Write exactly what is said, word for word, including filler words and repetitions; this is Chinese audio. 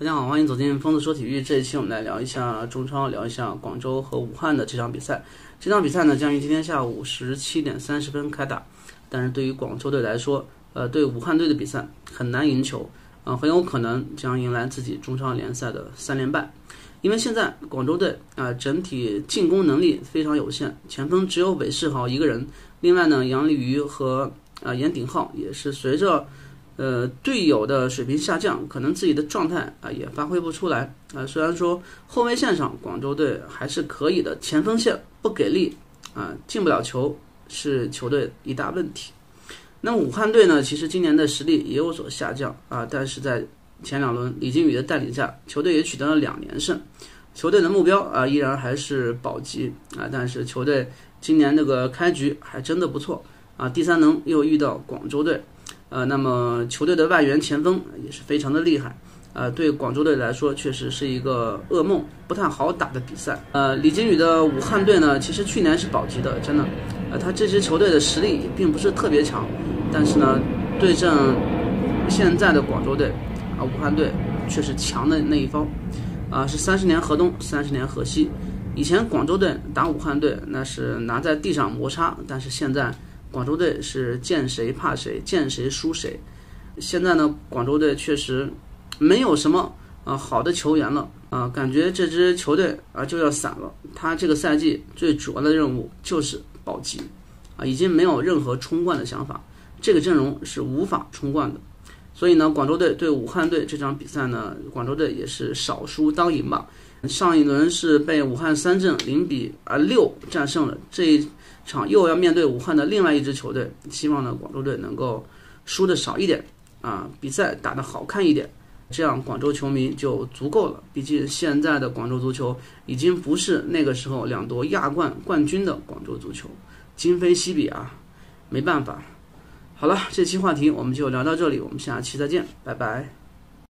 大家好，欢迎走进疯子说体育。这一期我们来聊一下中超，聊一下广州和武汉的这场比赛。这场比赛呢将于今天下午十七点三十分开打，但是对于广州队来说，呃，对武汉队的比赛很难赢球，呃，很有可能将迎来自己中超联赛的三连败。因为现在广州队啊、呃，整体进攻能力非常有限，前锋只有韦世豪一个人，另外呢，杨立瑜和啊、呃、严鼎皓也是随着呃，队友的水平下降，可能自己的状态啊、呃、也发挥不出来啊、呃。虽然说后卫线上广州队还是可以的，前锋线不给力啊、呃，进不了球是球队一大问题。那么武汉队呢，其实今年的实力也有所下降啊、呃，但是在前两轮李金羽的带领下，球队也取得了两连胜。球队的目标啊、呃、依然还是保级啊、呃，但是球队今年这个开局还真的不错啊、呃。第三轮又遇到广州队。呃，那么球队的外援前锋也是非常的厉害，呃，对广州队来说确实是一个噩梦，不太好打的比赛。呃，李金羽的武汉队呢，其实去年是保级的，真的，呃，他这支球队的实力也并不是特别强，但是呢，对阵现在的广州队，啊、呃，武汉队却是强的那一方，啊、呃，是三十年河东，三十年河西。以前广州队打武汉队那是拿在地上摩擦，但是现在广州队是见谁怕谁，见谁输谁。现在呢，广州队确实没有什么啊、呃、好的球员了啊、呃，感觉这支球队啊、呃、就要散了。他这个赛季最主要的任务就是保级啊、呃，已经没有任何冲冠的想法，这个阵容是无法冲冠的。所以呢，广州队对武汉队这场比赛呢，广州队也是少输当赢吧。上一轮是被武汉三镇零比啊六战胜了，这一场又要面对武汉的另外一支球队，希望呢广州队能够输的少一点啊，比赛打得好看一点，这样广州球迷就足够了。毕竟现在的广州足球已经不是那个时候两夺亚冠冠军的广州足球，今非昔比啊，没办法。好了，这期话题我们就聊到这里，我们下期再见，拜拜。